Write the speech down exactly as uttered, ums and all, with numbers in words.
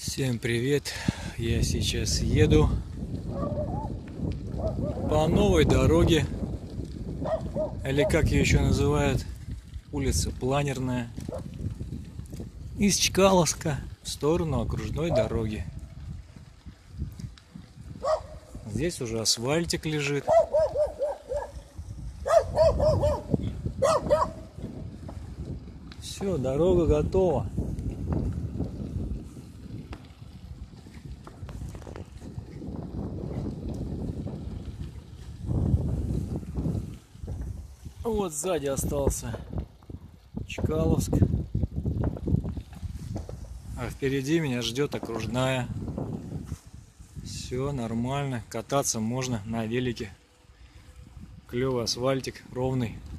Всем привет! Я сейчас еду по новой дороге, или как ее еще называют, улица Планерная, из Чкаловска в сторону окружной дороги. Здесь уже асфальтик лежит. Все, дорога готова. Вот сзади остался Чкаловск, а впереди меня ждет окружная. Все нормально, кататься можно на велике. Клевый асфальтик, ровный.